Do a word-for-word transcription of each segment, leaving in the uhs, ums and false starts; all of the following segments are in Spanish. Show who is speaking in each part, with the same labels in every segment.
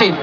Speaker 1: Sí.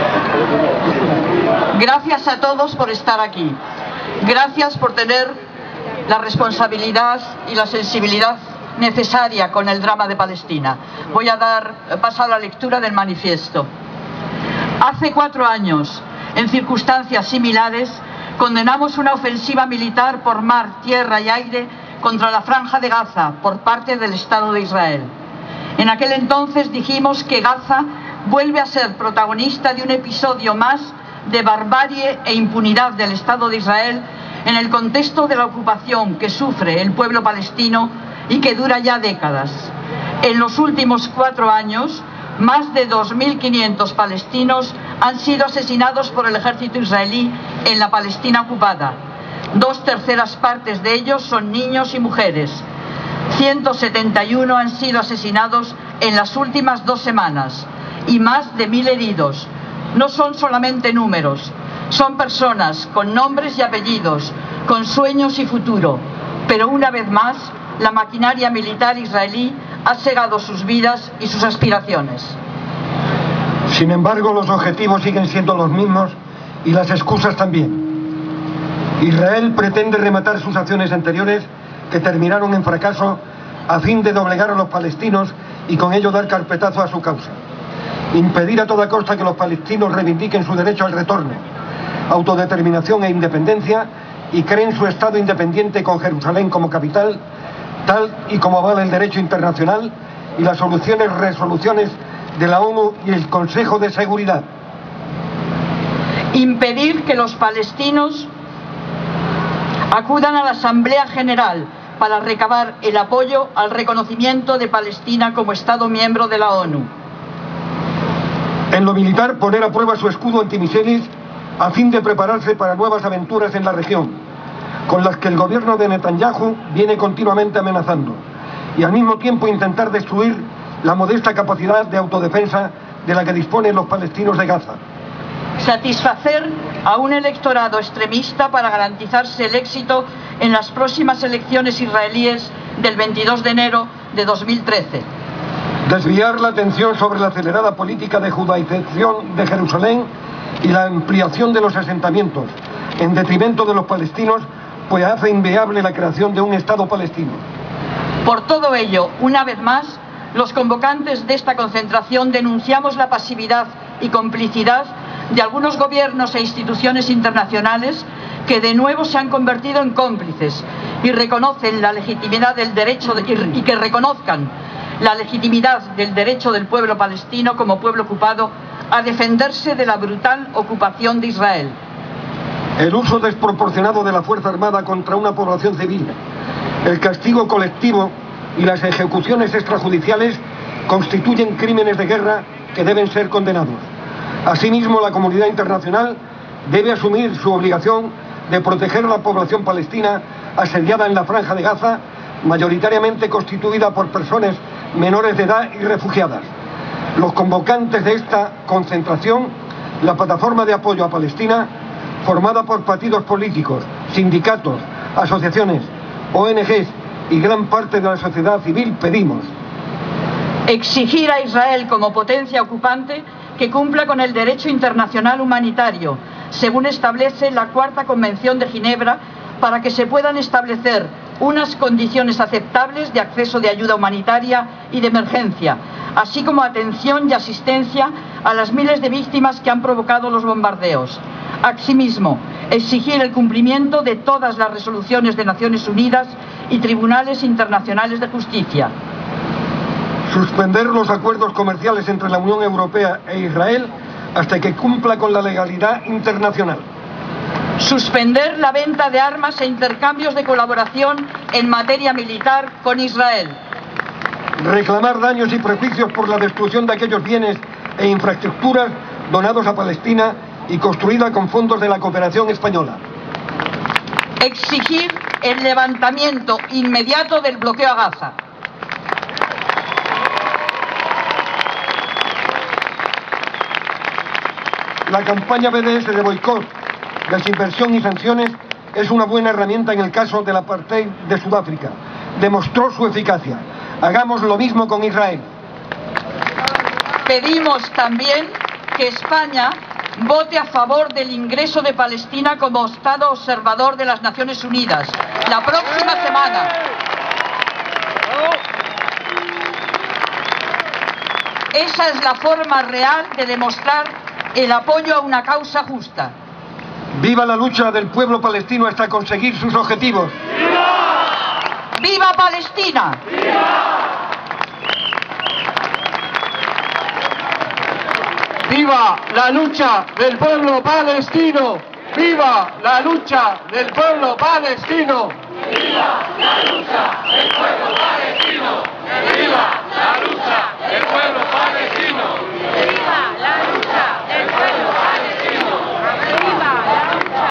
Speaker 1: Gracias a todos por estar aquí. Gracias por tener la responsabilidad y la sensibilidad necesaria con el drama de Palestina. Voy a dar paso a la lectura del manifiesto. Hace cuatro años, en circunstancias similares, condenamos una ofensiva militar por mar, tierra y aire contra la Franja de Gaza por parte del Estado de Israel. En aquel entonces dijimos que Gaza vuelve a ser protagonista de un episodio más de barbarie e impunidad del Estado de Israel en el contexto de la ocupación que sufre el pueblo palestino y que dura ya décadas. En los últimos cuatro años, más de dos mil quinientos palestinos han sido asesinados por el ejército israelí en la Palestina ocupada. Dos terceras partes de ellos son niños y mujeres. ciento setenta y uno han sido asesinados en las últimas dos semanas y más de mil heridos. No son solamente números, son personas con nombres y apellidos, con sueños y futuro. Pero una vez más, la maquinaria militar israelí ha cegado sus vidas y sus aspiraciones.
Speaker 2: Sin embargo, los objetivos siguen siendo los mismos y las excusas también. Israel pretende rematar sus acciones anteriores que terminaron en fracaso a fin de doblegar a los palestinos y con ello dar carpetazo a su causa. Impedir a toda costa que los palestinos reivindiquen su derecho al retorno, autodeterminación e independencia y creen su Estado independiente con Jerusalén como capital, tal y como avala el derecho internacional y las soluciones, resoluciones de la ONU y el Consejo de Seguridad.
Speaker 1: Impedir que los palestinos acudan a la Asamblea General para recabar el apoyo al reconocimiento de Palestina como Estado miembro de la ONU.
Speaker 2: En lo militar, poner a prueba su escudo antimisiles a fin de prepararse para nuevas aventuras en la región, con las que el gobierno de Netanyahu viene continuamente amenazando, y al mismo tiempo intentar destruir la modesta capacidad de autodefensa de la que disponen los palestinos de Gaza.
Speaker 1: Satisfacer a un electorado extremista para garantizarse el éxito en las próximas elecciones israelíes del veintidós de enero de dos mil trece.
Speaker 2: Desviar la atención sobre la acelerada política de judaización de Jerusalén y la ampliación de los asentamientos, en detrimento de los palestinos, pues hace inviable la creación de un Estado palestino.
Speaker 1: Por todo ello, una vez más, los convocantes de esta concentración denunciamos la pasividad y complicidad de algunos gobiernos e instituciones internacionales que de nuevo se han convertido en cómplices y reconocen la legitimidad del derecho de, y, y que reconozcan la legitimidad del derecho del pueblo palestino como pueblo ocupado a defenderse de la brutal ocupación de Israel.
Speaker 2: El uso desproporcionado de la Fuerza Armada contra una población civil, el castigo colectivo y las ejecuciones extrajudiciales constituyen crímenes de guerra que deben ser condenados. Asimismo, la comunidad internacional debe asumir su obligación de proteger a la población palestina asediada en la Franja de Gaza, mayoritariamente constituida por personas menores de edad y refugiadas. Los convocantes de esta concentración, la Plataforma de Apoyo a Palestina, formada por partidos políticos, sindicatos, asociaciones, O N Ges y gran parte de la sociedad civil, pedimos
Speaker 1: exigir a Israel como potencia ocupante que cumpla con el derecho internacional humanitario, según establece la Cuarta Convención de Ginebra, para que se puedan establecer unas condiciones aceptables de acceso de ayuda humanitaria y de emergencia, así como atención y asistencia a las miles de víctimas que han provocado los bombardeos. Asimismo, exigir el cumplimiento de todas las resoluciones de Naciones Unidas y tribunales internacionales de justicia.
Speaker 2: Suspender los acuerdos comerciales entre la Unión Europea e Israel hasta que cumpla con la legalidad internacional.
Speaker 1: Suspender la venta de armas e intercambios de colaboración en materia militar con Israel.
Speaker 2: Reclamar daños y perjuicios por la destrucción de aquellos bienes e infraestructuras donados a Palestina y construida con fondos de la cooperación española.
Speaker 1: Exigir el levantamiento inmediato del bloqueo a Gaza.
Speaker 2: La campaña B D S de boicot, desinversión y sanciones es una buena herramienta en el caso del apartheid de Sudáfrica. Demostró su eficacia. Hagamos lo mismo con Israel.
Speaker 1: Pedimos también que España vote a favor del ingreso de Palestina como Estado observador de las Naciones Unidas la próxima semana. Esa es la forma real de demostrar el apoyo a una causa justa.
Speaker 2: ¡Viva la lucha del pueblo palestino hasta conseguir sus objetivos!
Speaker 1: ¡Viva! ¡Viva Palestina! ¡Viva!
Speaker 3: ¡Viva la lucha del pueblo palestino! ¡Viva la lucha del pueblo palestino!
Speaker 4: ¡Viva la lucha del pueblo palestino! ¡Viva la lucha del pueblo palestino! ¡Viva la lucha!